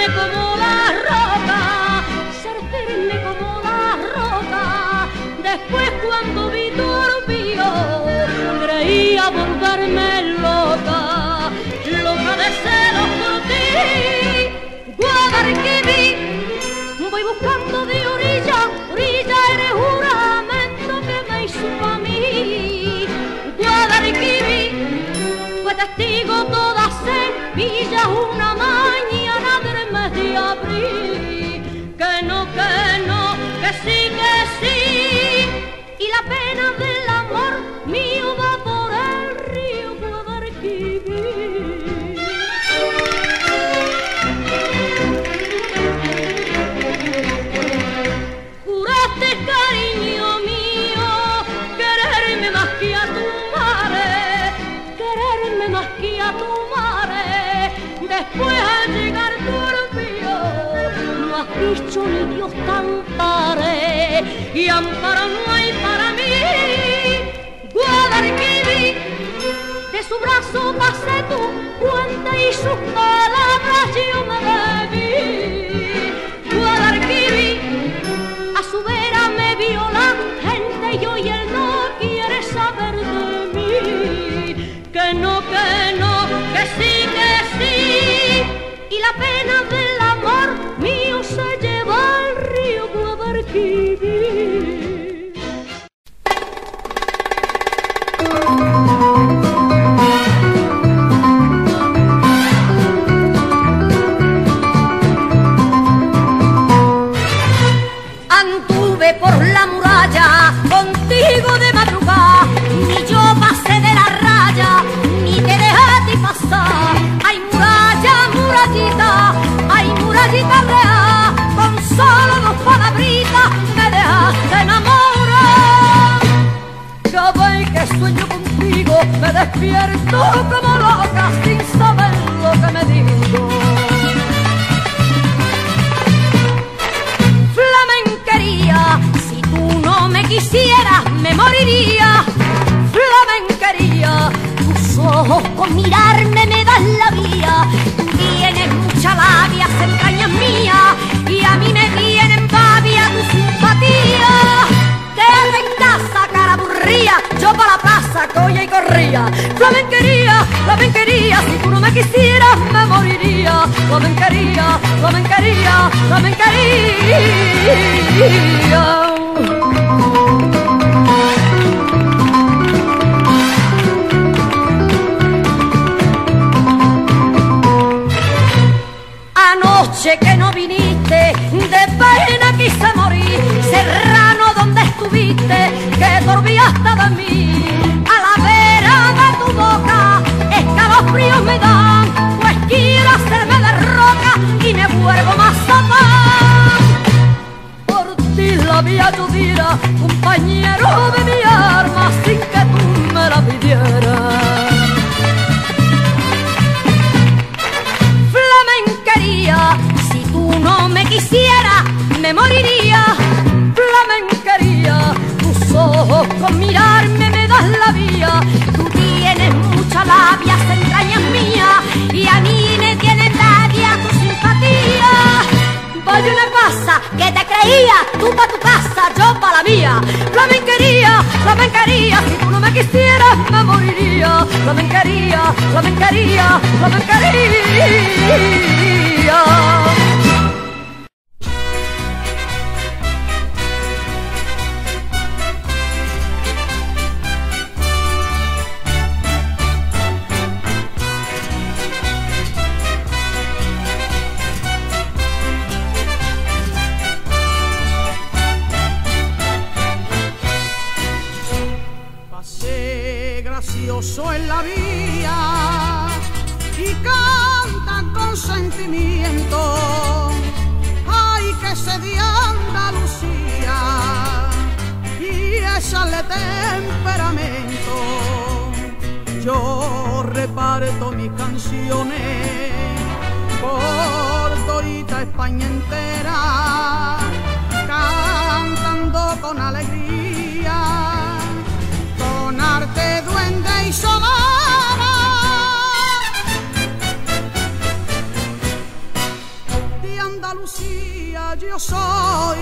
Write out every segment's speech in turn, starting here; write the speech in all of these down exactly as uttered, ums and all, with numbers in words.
firme como la roca, ser firme como la roca. Después cuando vi tu orgullo, creía volverme loca, loca de celos por ti. Guadalquivir, voy buscando de orilla, orilla eres juramento que me hizo pa' mí. Guadalquivir, fue testigo toda Sevilla una mañana del mes de abril. Que no, que no, que sí, que sí. Y la pena del amor mío va por el río Guadalquivir. Juraste, cariño mío, quererme más que a tu madre, quererme más que a tu madre. Después al llegar tu orgullo, no has dicho ni Dios te ampare, y amparo no hay para mí. Guadalquivir, de su brazo pasé tu cuenta y sus palabras yo me debí. Guadalquivir, a su vera me vio la gente y hoy él no quiere saber de mí. Que no, que no, que sí, que sí. Y la pena del amor mío se lleva al río Guadalquivir. Anduve por la muralla contigo de madrugada, ni yo pasé de la raya, ni te dejaste pasar. Ay, muralla, murallita, ay, murallita real, con solo dos palabritas me dejaste enamorar. Cada vez que sueño contigo me despierto como loca sin saber lo que me digo. Flamenquería, si tú no me quisieras me moriría. Flamenquería, tus ojos con mirarme me dan la vía. Tú tienes mucha labia, se entrañas mía, y a mí me vienen babia tu simpatía. Quédate en casa, cara aburrida, yo pa' la plaza colla y corría. Flamenquería, flamenquería, si tú no me quisieras me moriría. Flamenquería, flamenquería, flamenquería. Anoche que no viniste, de pena quise morir. Serrano, ¿dónde estuviste? Que te olvidaste de mí. A la vera de tu boca, escalofríos me dan, pues quiero hacerme de roca y me vuelvo más zapán. Por ti la vida yo diera, compañero de mi arma, sin que tú me la pidieras. Si tú no me quisieras, me moriría. Flamenquería, tus ojos con mirarme me das la vía. Tú tienes mucha labia, se entrañas mía, y a mí me tienes labia tu simpatía. Vaya una cosa, que te creía, tú pa' tu casa, yo pa' la mía. Flamenquería, flamenquería, si tú no me quisieras, me moriría. Flamenquería, flamenquería, flamenquería. Pasé gracioso en la vía y cantan con sentimiento. Ay, que se de Andalucía y échale temperamento. Yo reparto mis canciones por todita España entera, cantando con alegría, con arte, duende y sonora. Andalucía yo soy,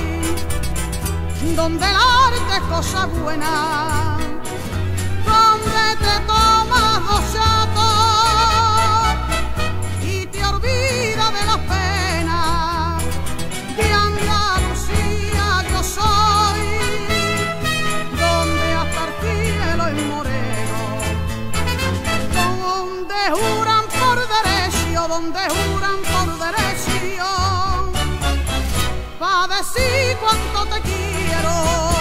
donde el arte es cosa buena, donde te tomas dos chatos y te olvidas de las penas. De Andalucía yo soy, donde hasta el cielo es moreno, donde juran por derecho, donde juran por derecho, pa' decir cuánto te quiero.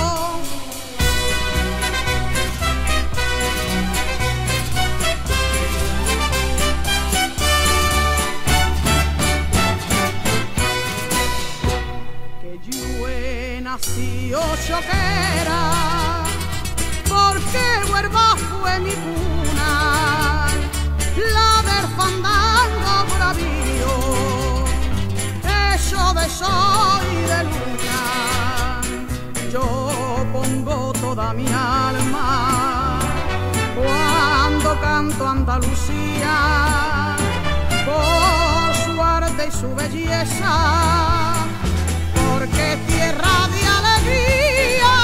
Que yo he nacido choquera, porque Huelva fue mi cuna, la del fandango bravío, hecho de sol y de luna. Yo pongo toda mi alma cuando canto Andalucía, por su arte y su belleza, porque tierra de alegría.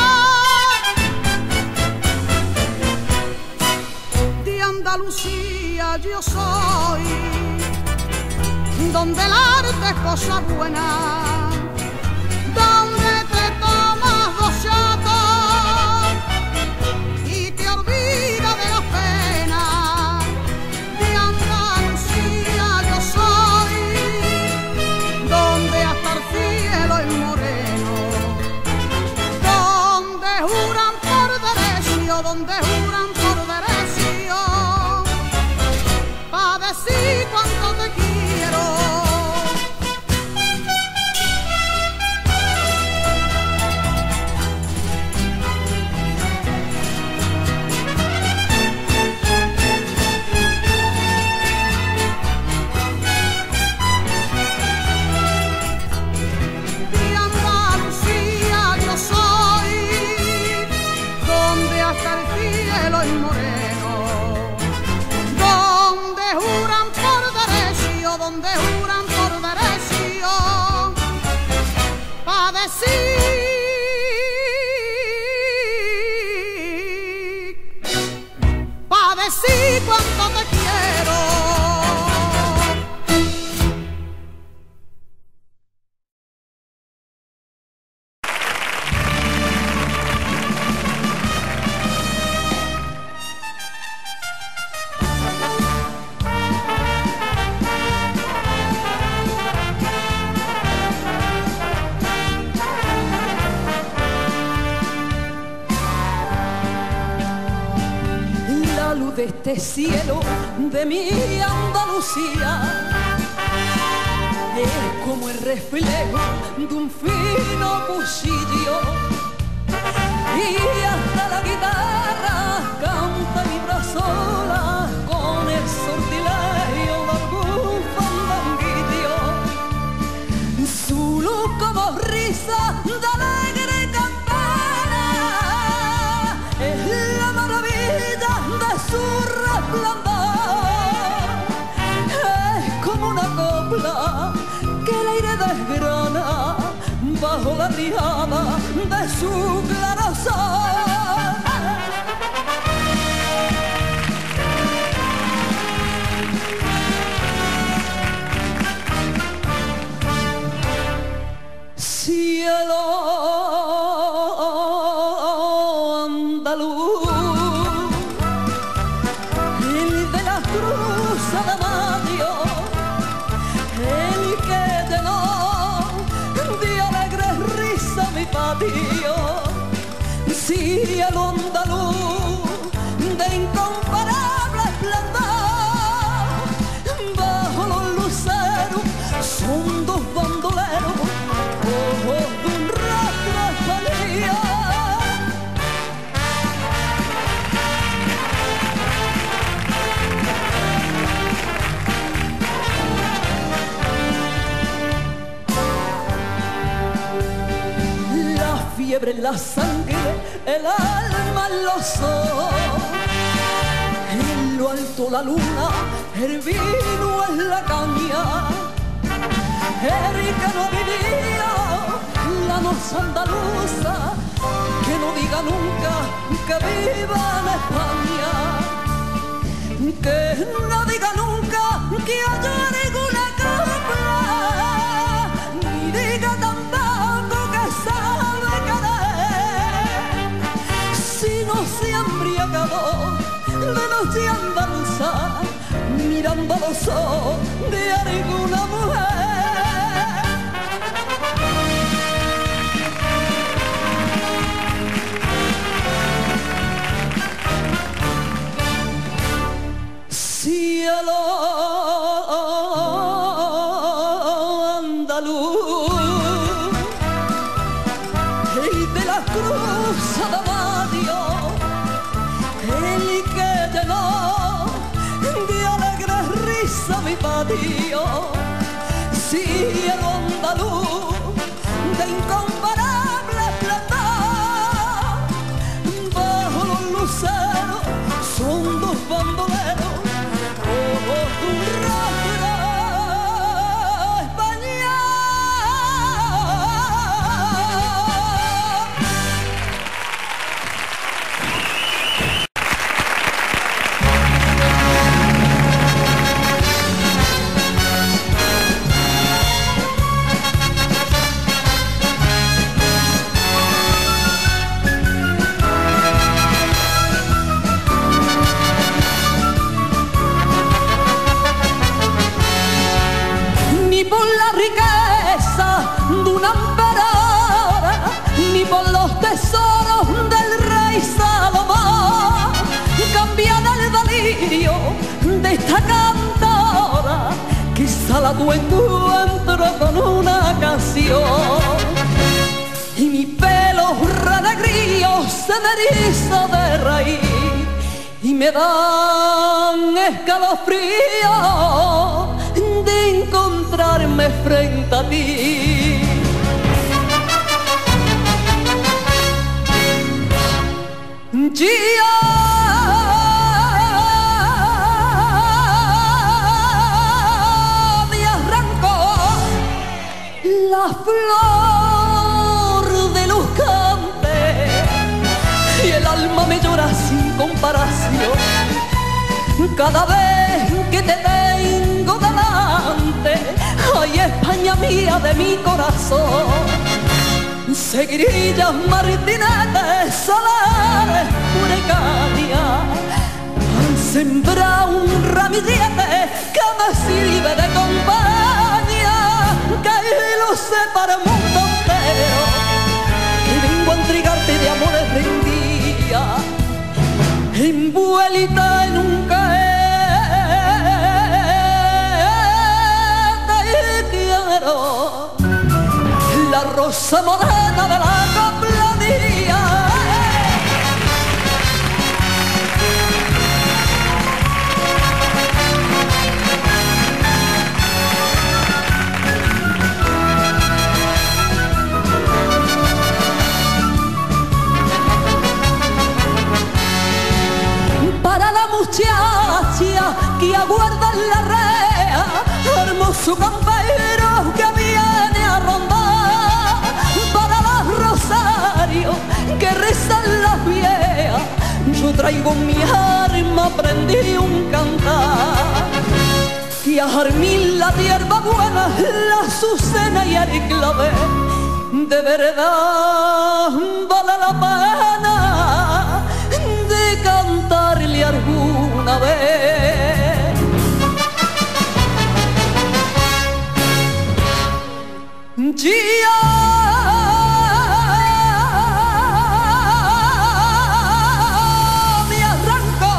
De Andalucía yo soy, donde el arte es cosa buena, donde te tomas dos chatos y te olvidas de las penas. De Andalucía yo soy, donde hasta el cielo es moreno, donde juran por derecho, donde juran por derecho, pa' decir cuánto te quiero. De Andalucía yo soy, donde hasta el cielo es moreno, donde juran por derecho, donde juran por derecho, pa' decir, pa' decir cuánto te quiero. La luz de este cielo de mi Andalucía es como el reflejo de un fino cuchillo, y hasta la guitarra canta mi brazola con el sortilegio de algún fandanguillo. Su luz como risa de alegre campana es la maravilla de su resplandor. Es como una copla que el aire desgrana bajo la rijada de su claro sol. Cielo andaluz, el de la cruz de Mario, el que llenó de alegre risa mi patio. Cielo andaluz de incomparable esplendor, bajo los luceros son dos bandoleros, ojos de un rostro feliz. La fiebre en la sangre, el alma en los ojos, en lo alto la luna, el vino en la caña, mujer que no vivía la noche andaluza, que no diga nunca que viva en España, que no diga nunca que haya ninguna copla, ni diga tampoco que sabe querer, si no se ha embriagado de noche andaluza, mirando los ojos de alguna mujer. Cielo andaluz y de la cruz de Mario, el que llenó de alegre risa mi patio, cielo andaluz de incomparable esplendor, bajo los luceros son dos bandoleros, como un rostro español. Ni por la riqueza de una emperadora, ni por los tesoros del rey Salomón, cambian el delirio de esta cantora, quizá la tu encuentro con una canción, y mi pelo renegrío se me eriza de raíz, y me dan escalofríos de encontrarme frente a ti. Ya me arrancó la flor de los campes y el alma me llora sin comparación cada vez que te tengo delante. Ay, España mía de mi corazón, seguirillas, martinetes, solares, puricania, han sembrado un ramillete que me sirve de compañía, que lo separa el mundo entero, y vengo a entregarte de amores rendía, envuelta en un la rosa morena de la coplanía. Para la muchacha que aguarda en la rea, hermoso campero que viene a rondar, para los rosarios que rezan las viejas, yo traigo mi arma, aprendí un cantar, y a jarmín la hierba buena, la azucena y el clavel, de verdad vale la pena de cantarle alguna vez. Ya me arrancó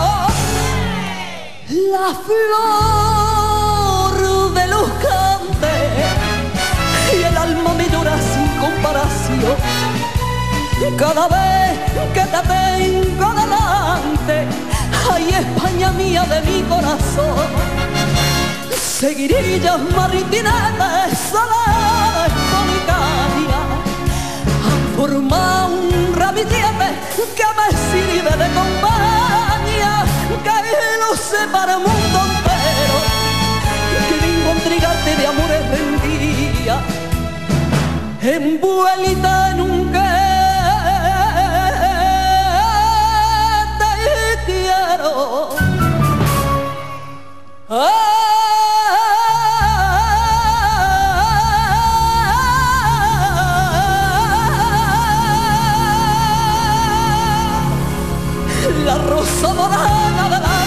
la flor de los cantes y el alma me llora sin comparación cada vez que te tengo delante. Ay, España mía de mi corazón, seguirillas, martinetes, solares, policania, han formado un ramillete que me sirve de compañía, que lo separa el mundo entero, que vengo a entregarte de amores rendidos. envuelta en un que te quiero. La rosa morada de la